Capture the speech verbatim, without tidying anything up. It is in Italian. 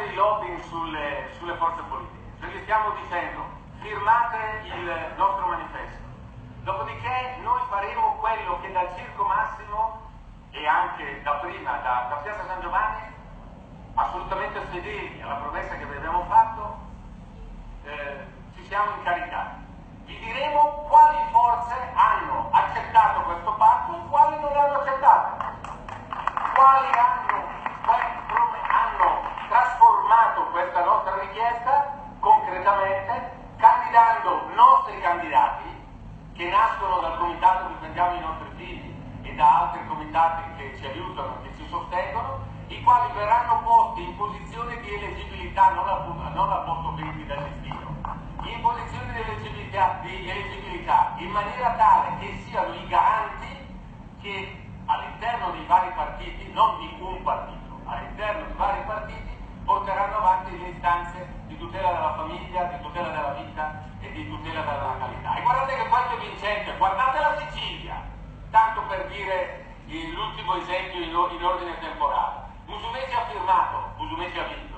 fare il lobbying sulle, sulle forze politiche, cioè gli stiamo dicendo firmate il nostro manifesto, dopodiché noi faremo quello che dal Circo Massimo e anche da prima da, da Piazza San Giovanni, assolutamente fedeli alla promessa che vi abbiamo fatto, eh, ci siamo incaricati. Vi diremo quali forze hanno accettato questo patto e quali non l'hanno accettato, quali hanno, hanno trasformato questa nostra richiesta concretamente, candidando nostri candidati che nascono dal comitato che prendiamo i nostri figli e da altri comitati che ci aiutano, che ci sostengono, i quali verranno posti in posizione di eleggibilità, non al, non al posto venti del destino, in posizione di eleggibilità, di eleggibilità in maniera tale che siano i garanti che all'interno dei vari partiti, non di un partito, all'interno di vari partiti porteranno avanti le istanze di tutela della famiglia, di tutela della vita e di tutela della natalità. E guardate che questo è vincente, guardate la Sicilia, tanto per dire l'ultimo esempio in ordine temporale. Musumeci ha firmato, Musumeci ha vinto.